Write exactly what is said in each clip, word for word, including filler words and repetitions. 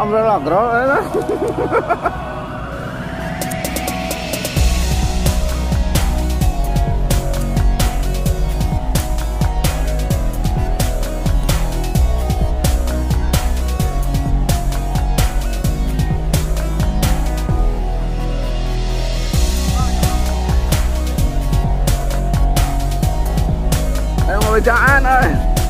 umbrella girl. Ayo mau bejaan ơi.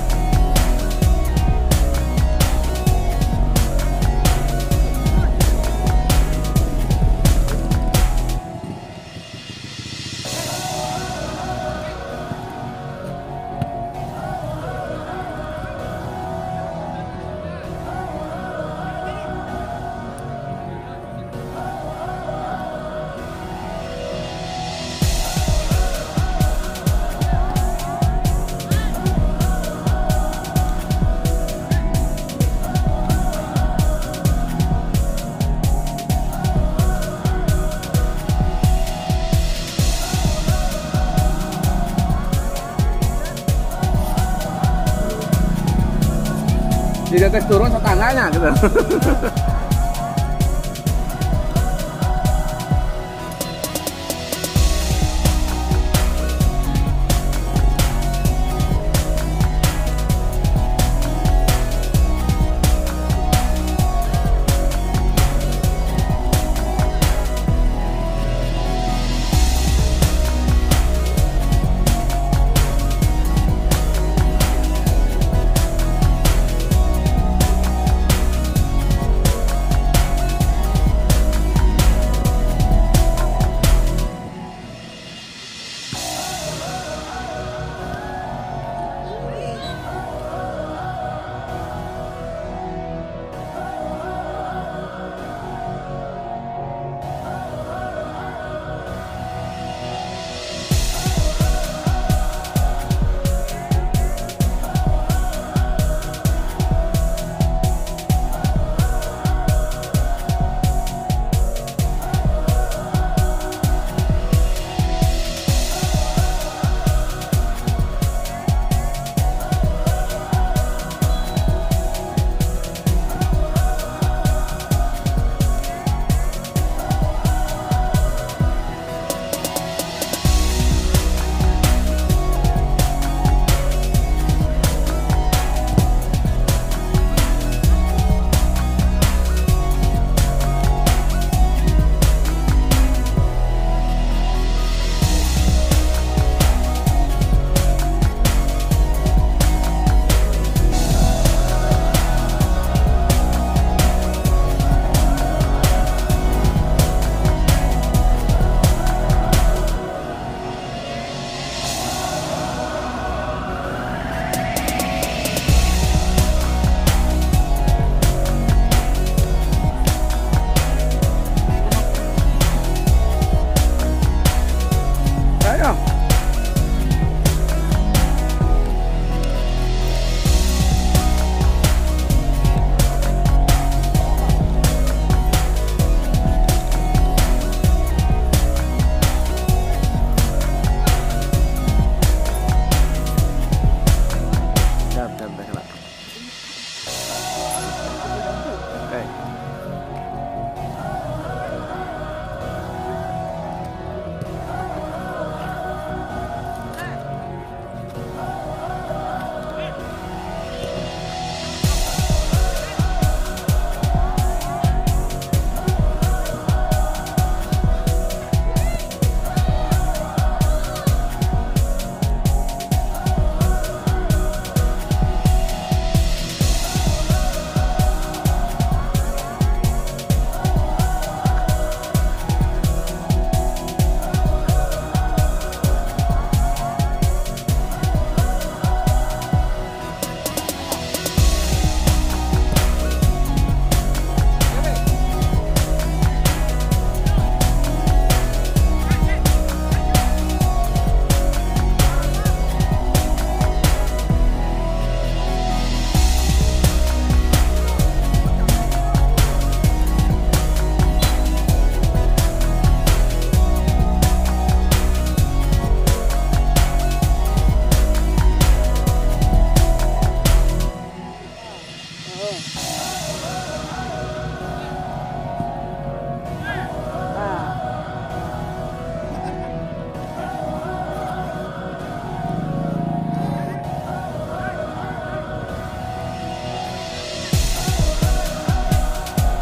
Di atas turun tetangganya gitu.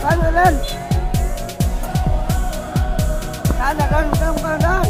Kan lên. Kan kan kan kan kan.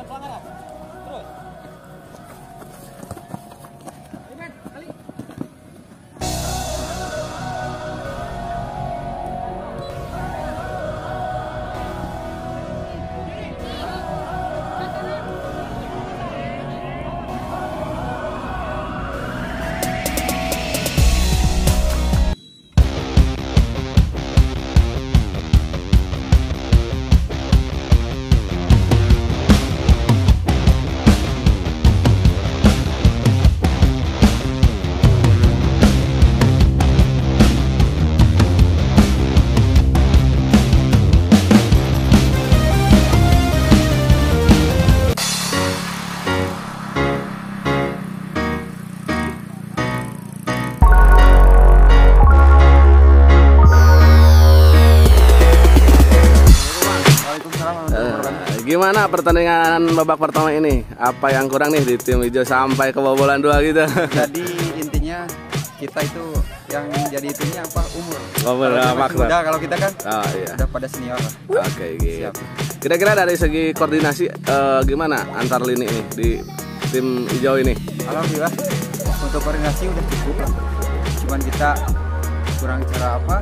Gimana pertandingan babak pertama ini? Apa yang kurang nih di tim hijau sampai kebobolan dua gitu? Jadi intinya kita itu yang jadi itunya apa umur. Umur apa? Udah kalau kita kan oh, iya. udah pada senior. Oke okay, gitu. Kira-kira dari segi koordinasi uh, gimana antar lini ini di tim hijau ini? Alhamdulillah untuk koordinasi udah cukup lah. Cuman kita kurang cara apa?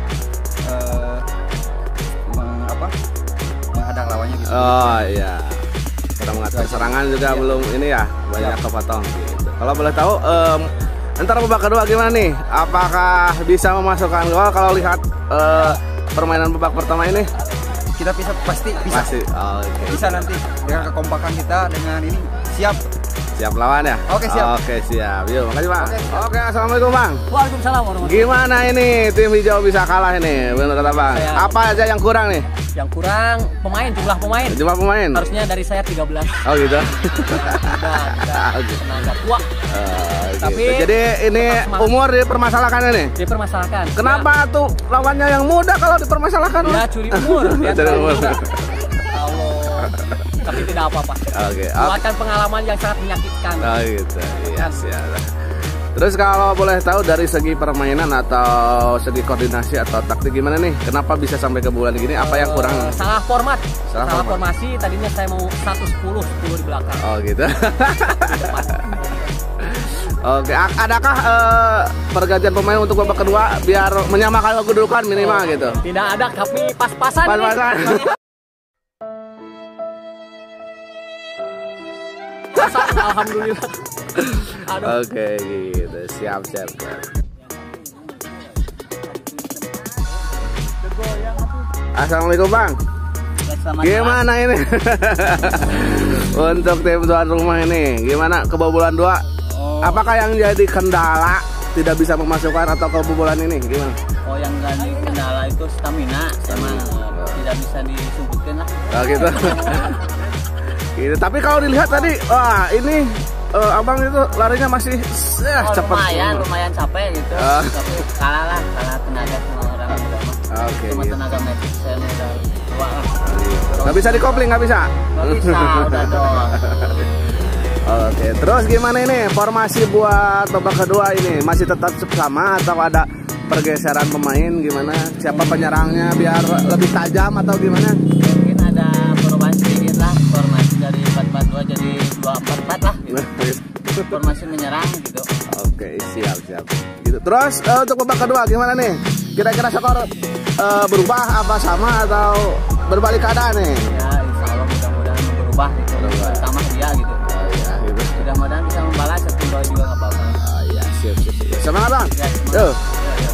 Uh, meng, apa? menghadang lawannya gitu. Oh iya. Kita mengatur serangan juga iya. belum ini ya banyak ya. kepotong gitu. Kalau boleh tahu um, antara babak kedua gimana nih? Apakah bisa memasukkan gol kalau lihat uh, permainan babak pertama ini? Kita bisa pasti bisa. Pasti. Oh, okay. Bisa nanti dengan kekompakan kita dengan ini siap. Siap lawan ya? Oke siap. Oke siap. Yuk, makasih Bang. Oke, Oke, assalamualaikum Bang. Waalaikumsalam warahmatullahi. Gimana ini tim hijau bisa kalah ini? Benar kata Bang. Saya... Apa aja yang kurang nih? Yang kurang pemain, jumlah pemain. Jumlah pemain. Harusnya dari saya tiga belas. Oh gitu. Udah, udah tenaga tua. Uh, Tapi gitu. Jadi ini umur dipermasalahkan ini? Dipermasalahkan. Kenapa ya. tuh lawannya yang muda kalau dipermasalahkan? Ya curi umur. Curi umur. Allah. Tapi tidak apa-apa. Oke. Okay. Buatkan pengalaman yang sangat menyakitkan. Oh gitu. Iya sih. Terus kalau boleh tahu dari segi permainan atau segi koordinasi atau taktik gimana nih? Kenapa bisa sampai ke bulan gini? Apa yang kurang? Uh, salah format. Salah, salah format. formasi. Tadinya saya mau satu sepuluh, sepuluh di belakang. Oh gitu. Oke, adakah uh, pergantian pemain untuk babak kedua biar menyamakan kedudukan minimal oh, gitu? Tidak ada, tapi pas-pasan. Pas-pasan. Alhamdulillah. Oke gitu, siap siap. siap. Assalamualaikum Bang. Gimana ini? Untuk tim tuan rumah ini, gimana kebobolan dua? Oh. Apakah yang jadi kendala tidak bisa memasukkan atau kebobolan ini? Gimana? Oh, yang jadi kendala itu stamina, emang oh. tidak bisa disebutkan lah. Oh gitu. Gitu. Tapi kalau dilihat tadi, wah ini uh, abang itu larinya masih uh, oh, cepat. Lumayan, lumayan capek gitu. Uh. Tapi kalah lah, kalah tenaga sama orang muda. Oke. Okay, cuma gitu. tenaga medis saya udah tua lah. Gak bisa dikopling, nggak bisa? Nggak bisa, udah dong. Oke, terus gimana ini formasi buat babak kedua ini? Masih tetap sama atau ada pergeseran pemain? Gimana? Siapa penyerangnya biar lebih tajam atau gimana? Mungkin ada perubahan sedikit lah, formasi dari empat empat dua jadi dua empat empat lah gitu. Formasi menyerang gitu. Oke, siap siap. Gitu. Terus uh, untuk babak kedua gimana nih? Kira-kira skor uh, berubah apa sama atau berbalik keadaan nih? Ya, insya Allah mudah-mudahan berubah gitu. Terutama dia gitu. Oh, ya, gitu. Mudah-mudahan bisa membalas satu gol juga nggak apa-apa. Oh, ya, siap siap. siap. Semangat Bang. Ya, semangat. Yuk. Ya, ya.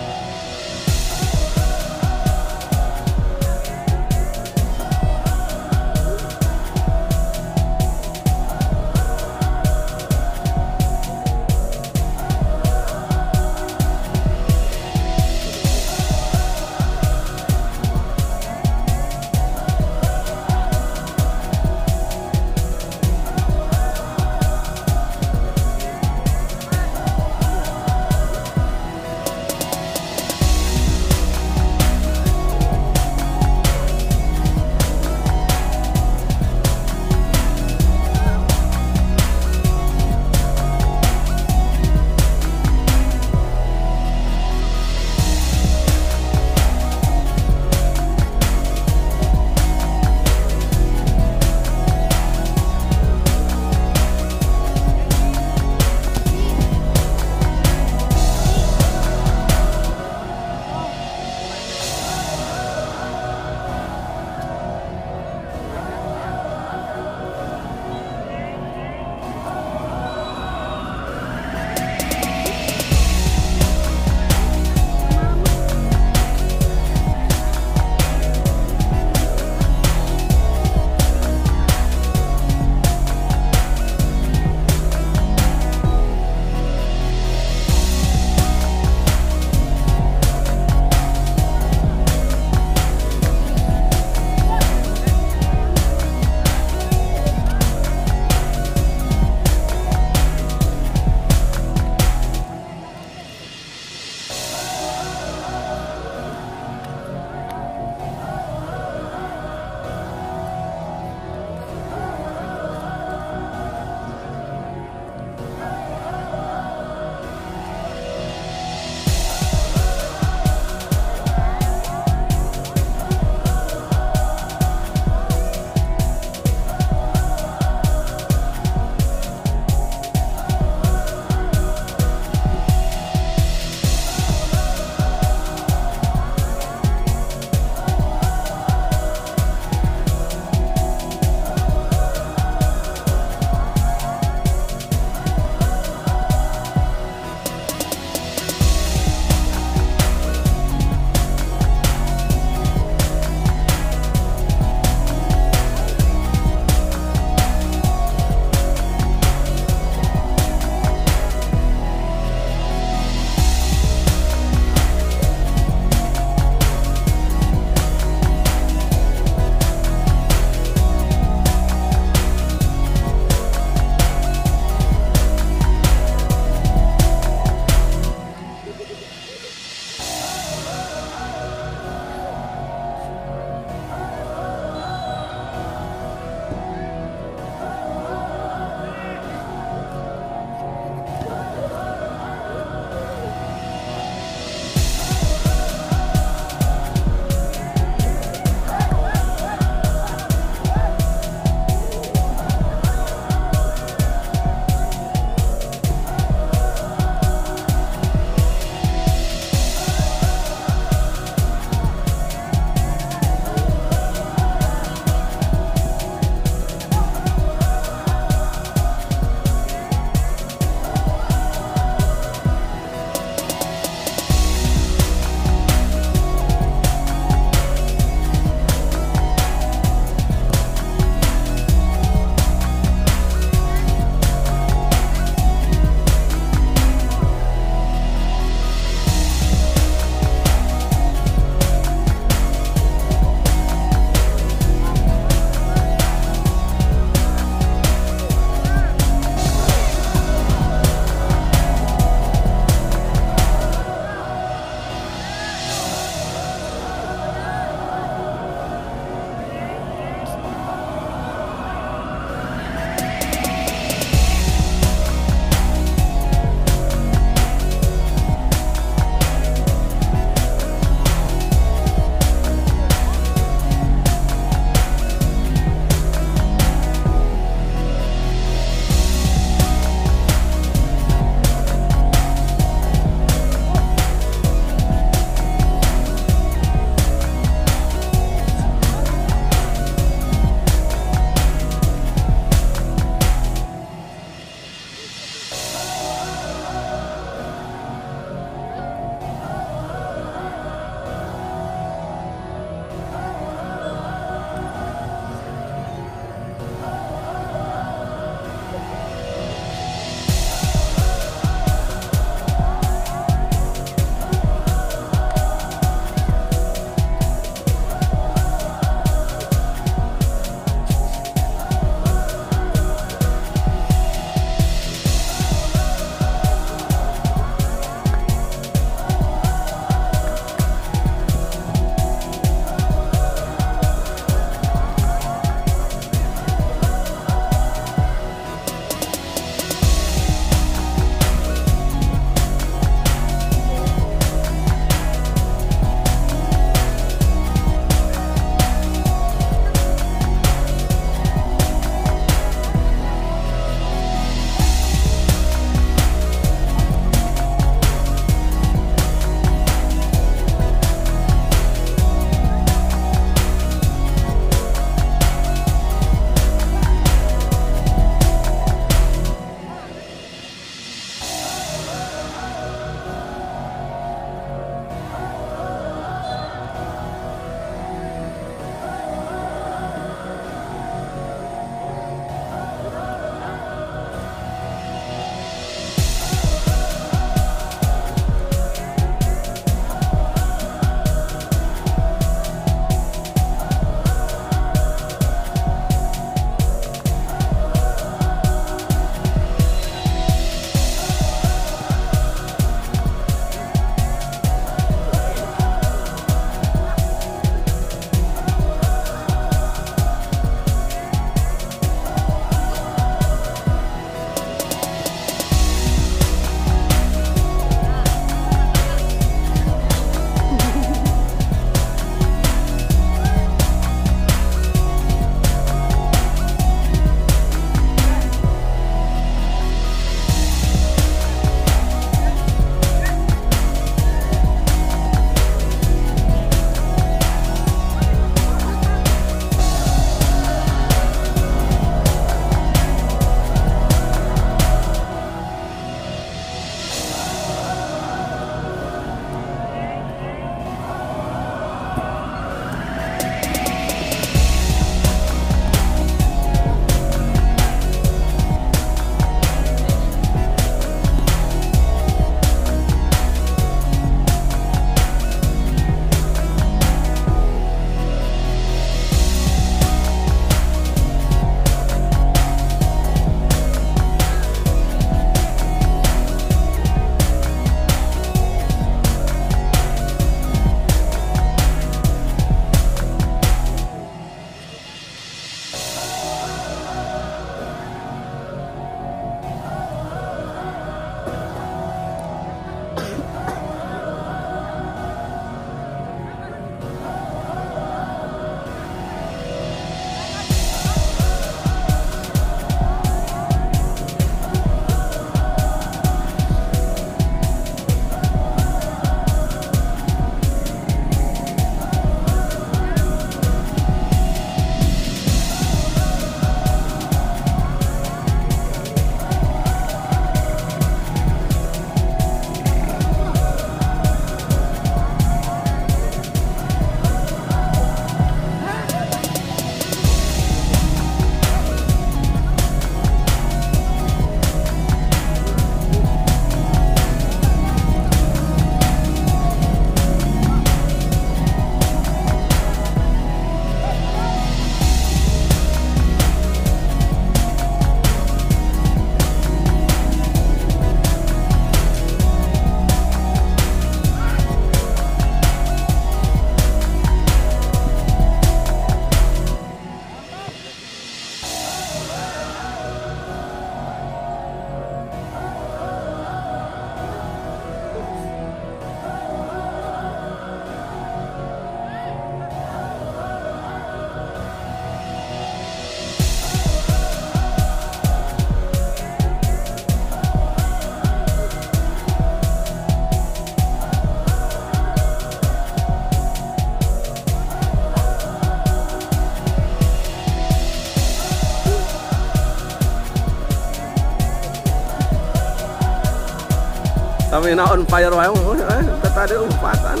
stamina on fire wae eh tadi umpatan.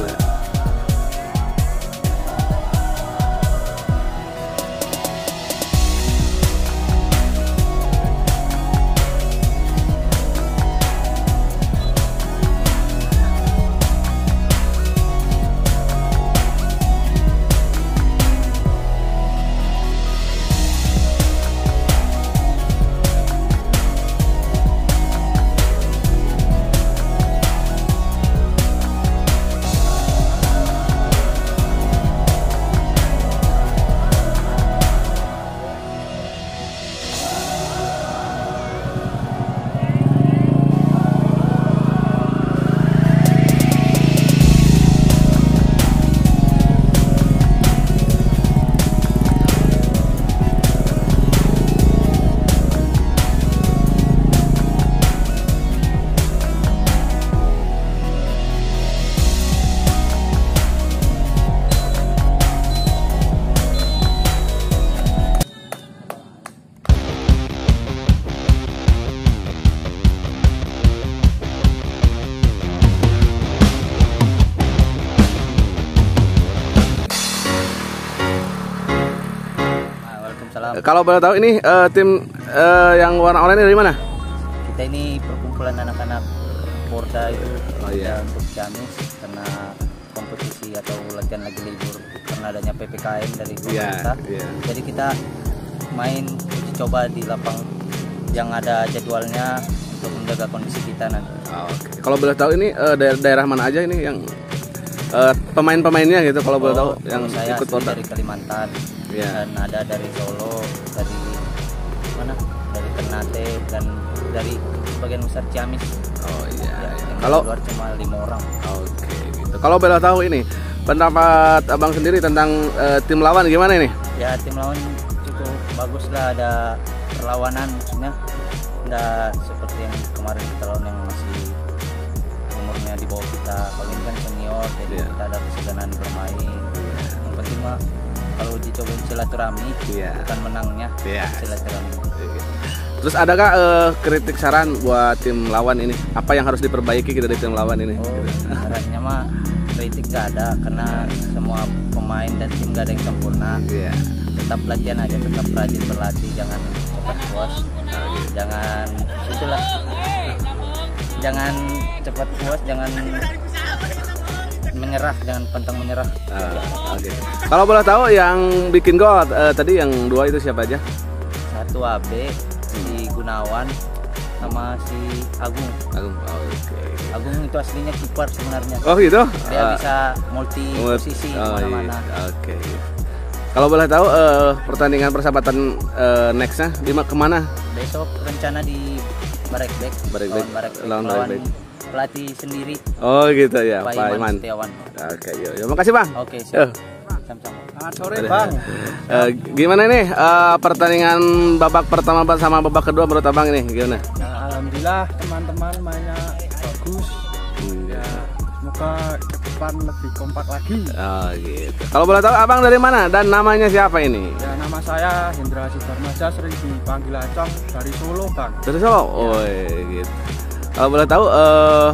Kalau boleh tahu ini uh, tim uh, yang warna oranye dari mana? Kita ini perkumpulan anak-anak Porda itu. Oh iya. Untuk Ciamis karena kompetisi atau latihan lagi libur karena adanya P P K M dari pemerintah. Yeah, yeah. Jadi kita main uji coba di lapang yang ada jadwalnya untuk menjaga kondisi kita nanti. Oh, Oke. Okay. Kalau boleh tahu ini uh, daerah, daerah mana aja ini yang uh, pemain-pemainnya gitu? Kalau oh, boleh tahu yang saya ikut Porda? Dari Kalimantan. Yeah. Dan ada dari Solo, dari mana? Dari Ternate dan dari sebagian besar Ciamis. Oh iya. Ya, iya. Kalau luar cuma lima orang. Oke okay, gitu. Kalau boleh tahu ini pendapat abang sendiri tentang uh, tim lawan gimana ini? Ya tim lawan cukup bagus lah, ada perlawanan maksudnya. Nggak seperti yang kemarin kita lawan yang masih umurnya di bawah kita. Kalau ini kan senior, jadi yeah. kita ada keseganan bermain. Yeah. Yang penting mah kalau dicobain silaturahmi, yeah. bukan menangnya, yeah. silaturahmi. Terus adakah uh, kritik saran buat tim lawan ini? Apa yang harus diperbaiki kita di tim lawan ini? Oh, sarannya mah kritik gak ada, karena semua pemain dan tim gak ada yang sempurna. Yeah. Tetap latihan aja, tetap rajin berlatih, jangan cepat puas, jangan itulah, jangan cepat puas, jangan menyerah, jangan pantang menyerah. Uh, Oke. Okay. Kalau boleh tahu yang bikin gol uh, tadi yang dua itu siapa aja? Satu A B, si Gunawan sama si Agung. Agung. Oh, Oke. Okay. Agung itu aslinya kiper sebenarnya. Oh gitu? Dia uh, bisa multi posisi oh, mana-mana. Oke. Okay. Kalau boleh tahu uh, pertandingan persahabatan uh, nextnya di kemana? Besok rencana di Barekbek. Barekbek. Lawan Barekbek. Pelatih sendiri. Oh gitu ya, Pak, Pak Iman. Iman. Oke, yuk, yuk. Makasih Bang. Oke, siap. Sama-sama. Selamat sore Bang. Uh, gimana nih uh, pertandingan babak pertama sama babak kedua menurut Abang ini gimana? Nah, alhamdulillah teman-teman mainnya bagus. Hmm. Ya, semoga ke depan lebih kompak lagi. Oh gitu. Kalau boleh tahu Abang dari mana dan namanya siapa ini? Ya, nama saya Hendra Sidarmaja, sering dipanggil Acong, dari Solo Bang. Dari Solo? Oh ya. Gitu. Kalau boleh tahu uh,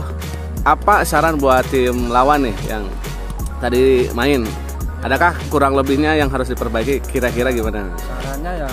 apa saran buat tim lawan nih yang tadi main? Adakah kurang lebihnya yang harus diperbaiki? Kira-kira gimana? Sarannya ya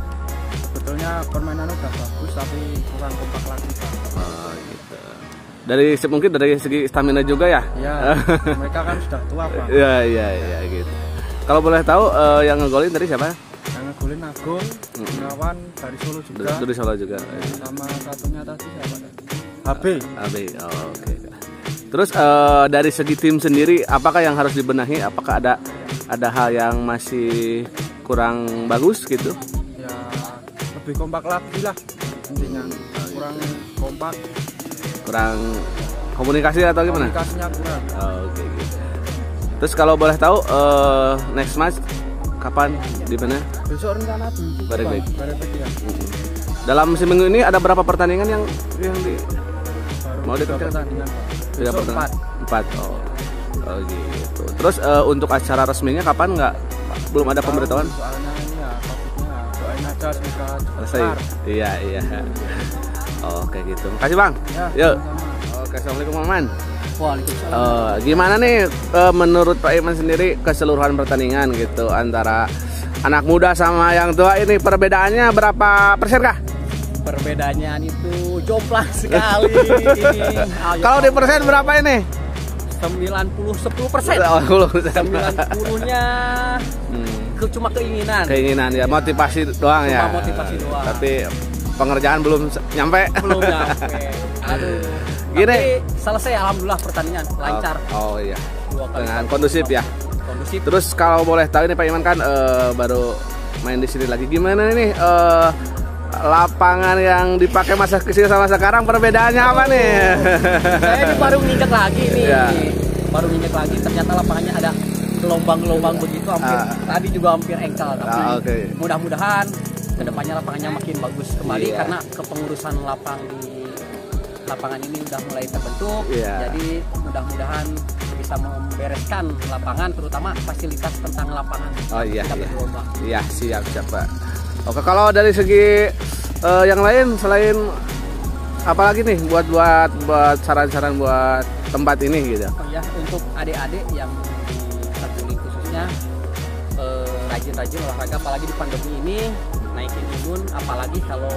sebetulnya permainan udah bagus tapi kurang kompak lagi. Oh gitu. Dari mungkin dari segi stamina juga ya? Iya. Mereka kan sudah tua Bang. Iya iya iya gitu. Kalau boleh tahu uh, yang ngegolin tadi siapa? Yang ngegolin Agung, Gunawan hmm. dari Solo juga. Dari Solo juga. Sama satunya tadi siapa tadi? H B. H B. Oh, oke. Okay. Terus uh, dari segi tim sendiri, apakah yang harus dibenahi? Apakah ada ada hal yang masih kurang bagus gitu? Ya lebih kompak lagi lah intinya. Kurang kompak. Kurang komunikasi atau gimana? Komunikasinya kurang. Oh, oke. Okay, gitu. Terus kalau boleh tahu uh, next match kapan di mana? Besok rencana di Barekbek. Barekbek ya. Dalam seminggu ini ada berapa pertandingan yang yang di mau dikerjakan? Tiga pertandingan. Empat. Oh. Oh gitu. Terus uh, untuk acara resminya kapan nggak? Belum ada pemberitahuan? Soalnya ini ya topiknya doain aja semoga selesai. Iya iya. Oh, kayak gitu. Makasih Bang. Ya, yuk. Sama-sama. Oke. Oke, assalamualaikum Mang Iman. Waalaikumsalam. Uh, gimana nih uh, menurut Pak Iman sendiri keseluruhan pertandingan gitu antara anak muda sama yang tua ini perbedaannya berapa persen kah? Perbedaannya itu jomplang sekali. Ini. Kalau di persen berapa ini? sembilan puluh sepuluh persen. sembilan puluh-nya hmm. ke, cuma keinginan. Keinginan ya, motivasi doang Cuma ya. motivasi doang. Tapi pengerjaan belum nyampe. Belum nyampe. Aduh. Gini. Tapi selesai alhamdulillah pertandingan lancar. Oh, oh iya. Dua kali Dengan kondusif ya. Kondusif. Terus kalau boleh tahu ini Pak Iman kan uh, baru main di sini lagi. Gimana nih uh, lapangan yang dipakai masa kecil sama sekarang perbedaannya apa nih? Saya ini baru nginjek lagi nih. Ya. Baru nginjek lagi ternyata lapangannya ada gelombang-gelombang begitu hampir Ah. tadi juga hampir engkal tapi Ah, okay. mudah-mudahan kedepannya lapangannya makin bagus kembali Iya. karena kepengurusan lapang di lapangan ini udah mulai terbentuk. Iya. Jadi mudah-mudahan bisa membereskan lapangan terutama fasilitas tentang lapangan. Oh iya, Kita iya. berdomba. Iya, siap siap Pak. Oke, kalau dari segi uh, yang lain selain apalagi nih buat buat buat saran-saran buat tempat ini gitu. Oh ya, untuk adik-adik yang di Saguling khususnya eh, rajin-rajin olahraga apalagi di pandemi ini naikin imun apalagi kalau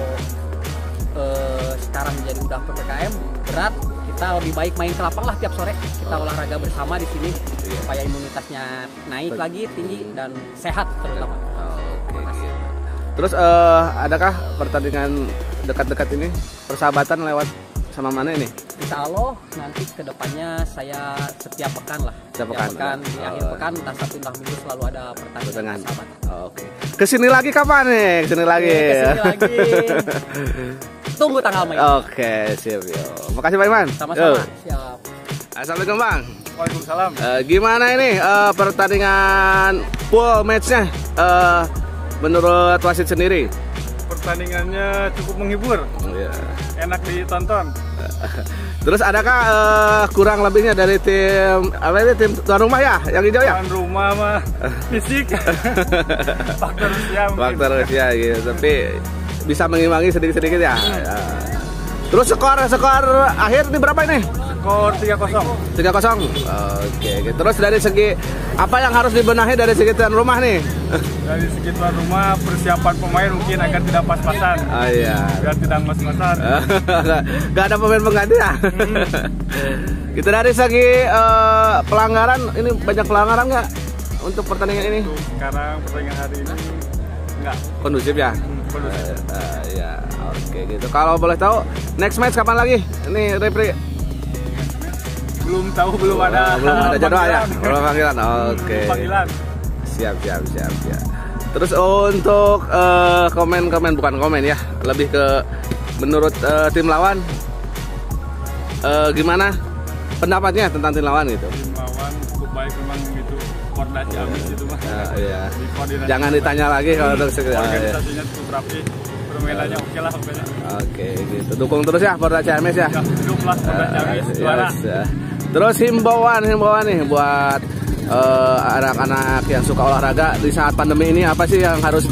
eh, sekarang jadi udah P P K M berat kita lebih baik main ke lapang lah tiap sore kita olahraga bersama di sini supaya imunitasnya naik lagi tinggi dan sehat terutama. Oke, gitu. Terus uh, adakah pertandingan dekat-dekat ini persahabatan lewat sama mana ini? Insya Allah nanti kedepannya saya setiap pekan lah. Setiap pekan. di Oh. akhir pekan entah Sabtu entah Minggu selalu ada pertandingan Pertengahan. persahabatan. Oke. Kesini lagi kapan nih? Kesini lagi. Oke, kesini lagi. Tunggu tanggal main. Oke, siap yo. Makasih Pak Iman. Sama-sama. Yo. Siap. Assalamualaikum Bang. Waalaikumsalam. Eh, gimana ini eh, pertandingan pool matchnya eh, menurut wasit sendiri? Pertandingannya cukup menghibur, Iya. enak ditonton. Terus adakah eh, kurang lebihnya dari tim apa ini tim tuan rumah ya yang hijau ya? Tuan rumah mah fisik, faktor usia mungkin. Faktor usia gitu, tapi bisa mengimbangi sedikit-sedikit ya. Ya. Terus skor skor akhir ini berapa ini? Skor tiga kosong. tiga kosong. Oke, oke. Terus dari segi apa yang harus dibenahi dari segi tuan rumah nih? Dari segi tuan rumah persiapan pemain mungkin agar tidak pas-pasan, Oh iya. biar tidak mas-masan. Gak ada pemain pengganti ya? Gitu dari segi eh, pelanggaran, ini banyak pelanggaran nggak untuk pertandingan ini? Untuk sekarang pertandingan hari ini enggak Kondusif ya? kondusif. Eh, eh, ya, oke gitu. Kalau boleh tahu, next match kapan lagi? Ini repri. Belum tahu, belum ada. Oh, belum ada jadwal ya? panggilan. Belum panggilan. Oke. Belum panggilan. Siap, siap, siap, siap. Terus untuk eh, komen-komen bukan komen ya, lebih ke menurut eh, tim lawan eh, gimana pendapatnya tentang tim lawan gitu? Tim lawan cukup baik memang itu. Porda Ciamis itu mah. Eh, iya. Dikoordinasi. Jangan ditanya lagi kalau untuk sekedar. ya. Organisasinya cukup rapi, permainannya oke lah pokoknya. Oke, gitu. Dukung terus ya Porda Ciamis ya. Ya, hidup lah Porda Ciamis Eh, juara. yes, ya. Terus himbauan himbauan nih buat eh, anak-anak yang suka olahraga di saat pandemi ini apa sih yang harus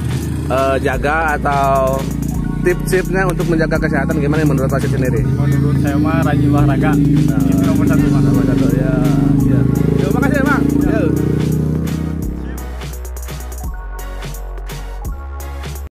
dijaga atau tips-tipsnya untuk menjaga kesehatan gimana menurut wasit sendiri? Menurut saya mah rajin olahraga. Itu nomor satu mah. Nomor satu ya. Ya. Terima kasih Bang. Ya.